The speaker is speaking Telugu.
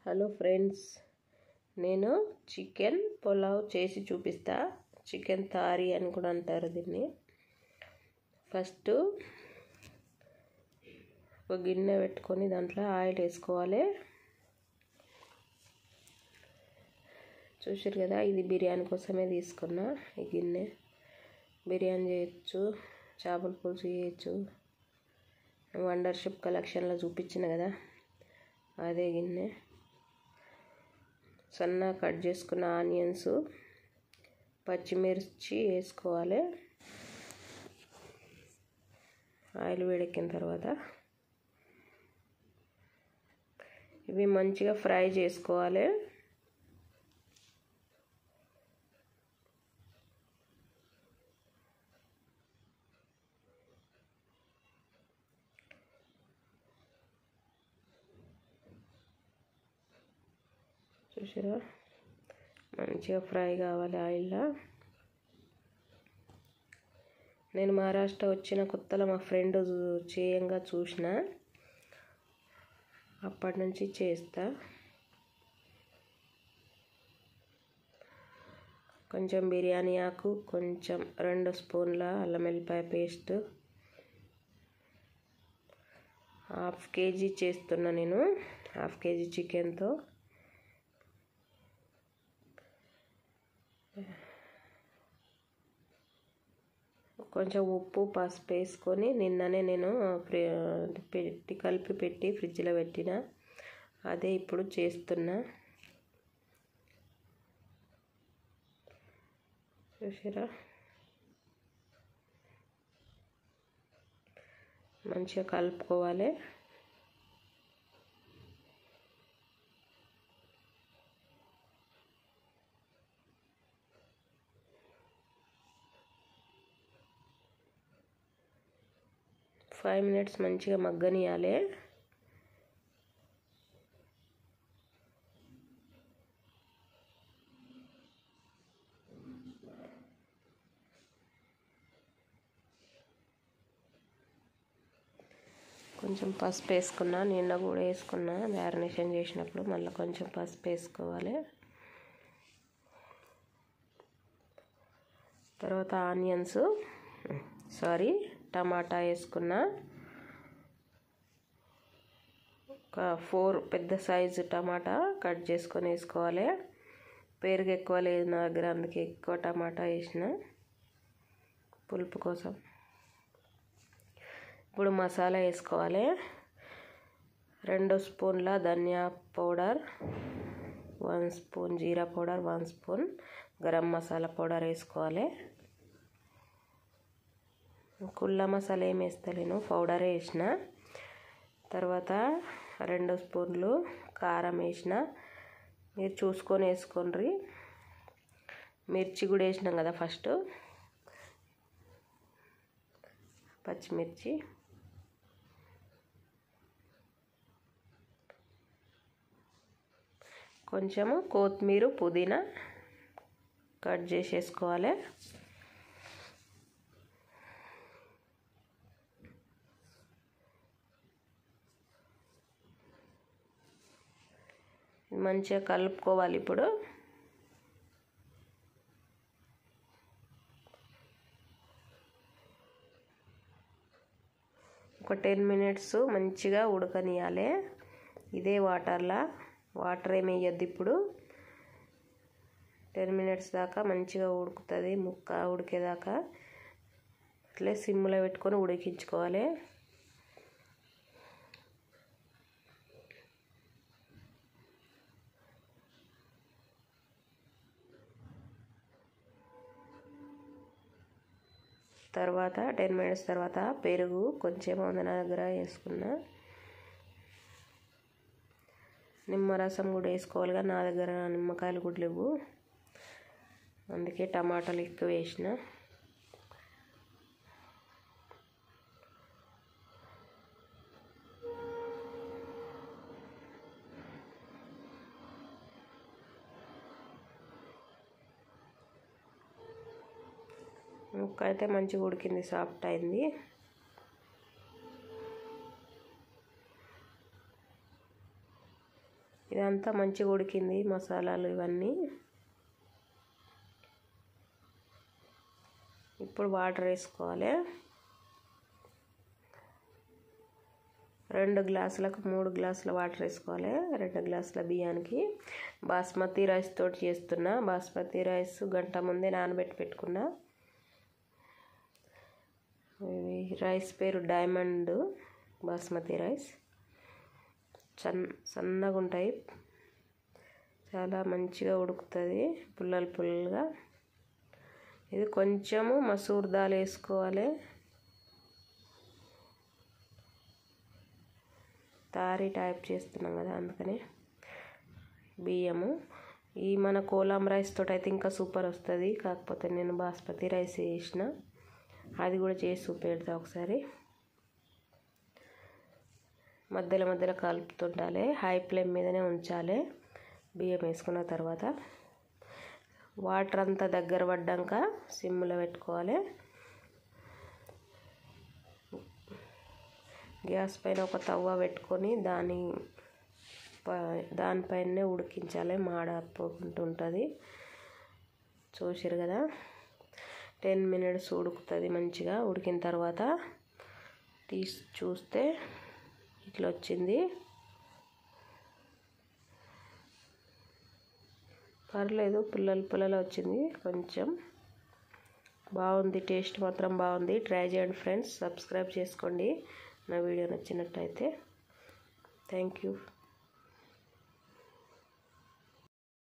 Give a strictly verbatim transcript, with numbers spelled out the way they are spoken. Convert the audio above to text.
హలో ఫ్రెండ్స్, నేను చికెన్ పులావ్ చేసి చూపిస్తా. చికెన్ తారి అని కూడా అంటారు దీన్ని. ఫస్ట్ ఒక గిన్నె పెట్టుకొని దాంట్లో ఆయిల్ వేసుకోవాలి. చూసారు కదా, ఇది బిర్యానీ కోసమే తీసుకున్నా. ఈ గిన్నె బిర్యానీ చేయొచ్చు, చేపల పులుసు చేయొచ్చు. వండర్షిప్ కలెక్షన్లో చూపించిన కదా, అదే గిన్నె. సన్న కట్ చేసుకున్న ఆనియన్స్, పచ్చిమిర్చి వేసుకోవాలి. ఆయిల్ వేడెక్కిన తర్వాత ఇవి మంచిగా ఫ్రై చేసుకోవాలి. చూసారా, మంచిగా ఫ్రై కావాలి ఆయిల్లో. నేను మహారాష్ట్ర వచ్చిన కొత్తలో మా ఫ్రెండ్ చేయంగా చూసిన, అప్పటి నుంచి చేస్తా. కొంచెం బిర్యానీ ఆకు, కొంచెం రెండు స్పూన్ల అల్లం వెల్లిపాయ పేస్ట్. హాఫ్ కేజీ చేస్తున్నా నేను, హాఫ్ కేజీ చికెన్తో. కొంచెం ఉప్పు, పసుపు వేసుకొని నిన్ననే నేను పెట్టి కలిపి పెట్టి ఫ్రిడ్జ్లో పెట్టిన, అదే ఇప్పుడు చేస్తున్నా. చూసారా, మంచిగా కలుపుకోవాలి. ఫైవ్ మినిట్స్ మంచిగా మగ్గనియాలి. కొంచెం పసుపు వేసుకున్నా, నిన్న కూడా వేసుకున్నా మ్యారినేషన్ చేసినప్పుడు. మళ్ళీ కొంచెం పసుపు వేసుకోవాలి. తర్వాత ఆనియన్స్ సారీ టమాటా వేసుకున్నా. ఒక ఫోర్ పెద్ద సైజు టమాటా కట్ చేసుకొని వేసుకోవాలి. పెరుగు ఎక్కువ లేదు నా దగ్గర, అందుకే ఎక్కువ టమాటా వేసిన పులుపు కోసం. ఇప్పుడు మసాలా వేసుకోవాలి. రెండు స్పూన్ల ధనియా పౌడర్, వన్ స్పూన్ జీరా powder, one spoon garam masala powder వేసుకోవాలి. కుళ్ళ మసాలా ఏం వేస్తలేను, పౌడరే వేసిన. తర్వాత రెండు స్పూన్లు కారం వేసిన. మీరు చూసుకొని వేసుకోండి. మిర్చి కూడా వేసినాం కదా ఫస్ట్, పచ్చిమిర్చి. కొంచెము కొత్తిమీర, పుదీనా కట్ చేసేసుకోవాలి. మంచిగా కలుపుకోవాలి. ఇప్పుడు ఒక టెన్ మినిట్స్ మంచిగా ఉడకనియాలి. ఇదే వాటర్లా, వాటర్ ఏమి వేయద్దు. ఇప్పుడు టెన్ మినిట్స్ దాకా మంచిగా ఉడుకుతుంది. ముక్క ఉడికేదాకా అట్లే సిమ్లో పెట్టుకొని ఉడికించుకోవాలి. తర్వాత టెన్ మినిట్స్ తర్వాత పెరుగు కొంచెం ఉంది నా దగ్గర, వేసుకున్నా. నిమ్మరసం కూడా వేసుకోవాలి, కానీ నా దగ్గర నిమ్మకాయలు కూడా లేవు, అందుకే టమాటాలు ఎక్కువ వేసిన. ముక్క అయితే మంచిగా ఉడికింది, సాఫ్ట్ అయింది. ఇదంతా మంచిగా ఉడికింది మసాలాలు ఇవన్నీ. ఇప్పుడు వాటర్ వేసుకోవాలి. రెండు గ్లాసులకు మూడు గ్లాసుల వాటర్ వేసుకోవాలి. రెండు గ్లాసుల బియ్యానికి. బాస్మతి రైస్ తోటి చేస్తున్నా. బాస్మతి రైస్ గంట ముందే నానబెట్టి పెట్టుకున్నా. ఇవి రైస్ పేరు డైమండ్ బాస్మతి రైస్. సన్ సన్నగా ఉంటాయి, చాలా మంచిగా ఉడుకుతుంది పుల్లలు పుల్లలుగా. ఇది కొంచెము మసూర్ దాల్ వేసుకోవాలి. తారీ టైప్ చేస్తున్నాం కదా అందుకని. బియ్యము ఈ మన కోలాం రైస్ తోటి అయితే ఇంకా సూపర్ వస్తుంది. కాకపోతే నేను బాస్మతి రైస్ వేసిన, అది కూడా చేసి చూపెడతా ఒకసారి. మధ్యలో మధ్యలో కలుపుతుండాలి. హై ఫ్లేమ్ మీదనే ఉంచాలి. బియ్యం వేసుకున్న తర్వాత వాటర్ అంతా దగ్గర పడ్డాక సిమ్లో పెట్టుకోవాలి. గ్యాస్ పైన ఒక తవ్వ పెట్టుకొని దాని దానిపైనే ఉడికించాలి. మాడపోకుండా ఉంటుంది. చూసారు కదా, టెన్ మినిట్స్ ఉడుకుతుంది మంచిగా. ఉడికిన తర్వాత తీసి చూస్తే ఇట్లా వచ్చింది. పర్లేదు, పుల్లలు పుల్లలు వచ్చింది. కొంచెం బాగుంది. టేస్ట్ మాత్రం బాగుంది. ట్రై చేయండి ఫ్రెండ్స్. సబ్స్క్రైబ్ చేసుకోండి నా వీడియో నచ్చినట్టయితే. Thank you.